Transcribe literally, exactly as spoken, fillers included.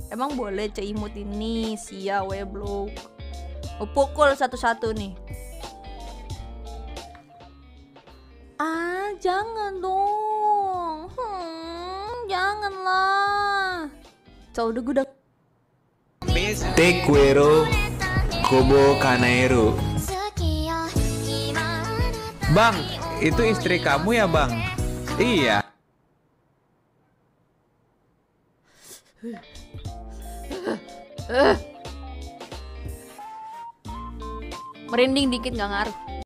Emang boleh ceimut ini sia weblok. Oh, pukul satu-satu nih. Ah, jangan dong. Hmm, janganlah. Coba udah gue udah. Tequero Kobo Kanaero. Bang, itu istri kamu ya bang? Iya. Merinding dikit nggak ngaruh.